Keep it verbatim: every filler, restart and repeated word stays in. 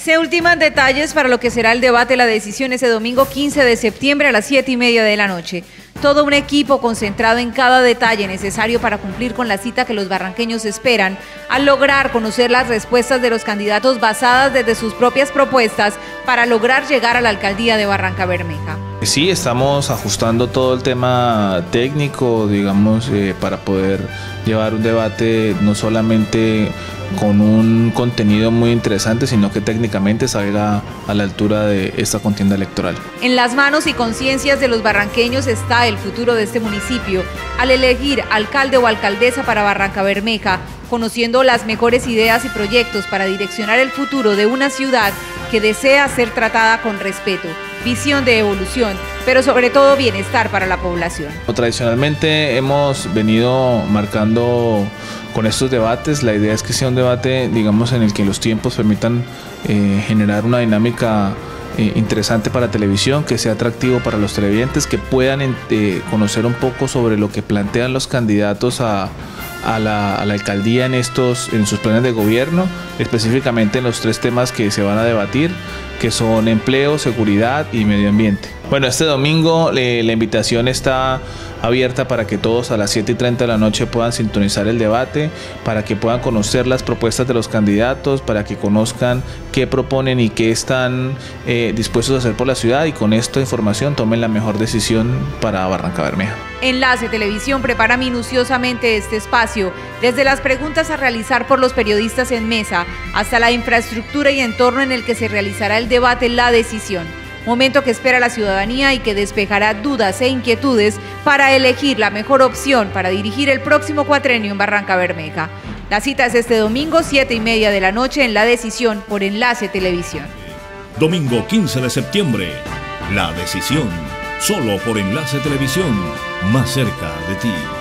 Se ultiman detalles para lo que será el debate La Decisión ese domingo quince de septiembre a las siete y media de la noche. Todo un equipo concentrado en cada detalle necesario para cumplir con la cita que los barranqueños esperan, al lograr conocer las respuestas de los candidatos basadas desde sus propias propuestas para lograr llegar a la alcaldía de Barrancabermeja. Sí, estamos ajustando todo el tema técnico, digamos, eh, para poder llevar un debate no solamente con un contenido muy interesante, sino que técnicamente salga a la altura de esta contienda electoral. En las manos y conciencias de los barranqueños está el futuro de este municipio, al elegir alcalde o alcaldesa para Barrancabermeja, conociendo las mejores ideas y proyectos para direccionar el futuro de una ciudad que desea ser tratada con respeto, visión de evolución, pero sobre todo bienestar para la población. Tradicionalmente hemos venido marcando con estos debates, la idea es que sea un debate, digamos, en el que los tiempos permitan eh, generar una dinámica eh, interesante para televisión, que sea atractivo para los televidentes, que puedan eh, conocer un poco sobre lo que plantean los candidatos a A la, a la alcaldía en, estos, en sus planes de gobierno, específicamente en los tres temas que se van a debatir, que son empleo, seguridad y medio ambiente. Bueno, este domingo eh, la invitación está abierta para que todos a las siete y treinta de la noche puedan sintonizar el debate, para que puedan conocer las propuestas de los candidatos, para que conozcan qué proponen y qué están eh, dispuestos a hacer por la ciudad, y con esta información tomen la mejor decisión para Barrancabermeja. Enlace Televisión prepara minuciosamente este espacio, desde las preguntas a realizar por los periodistas en mesa hasta la infraestructura y entorno en el que se realizará el debate La Decisión. Momento que espera la ciudadanía y que despejará dudas e inquietudes para elegir la mejor opción para dirigir el próximo cuatrenio en Barrancabermeja. La cita es este domingo, siete y media de la noche en La Decisión por Enlace Televisión. Domingo quince de septiembre, La Decisión, solo por Enlace Televisión, más cerca de ti.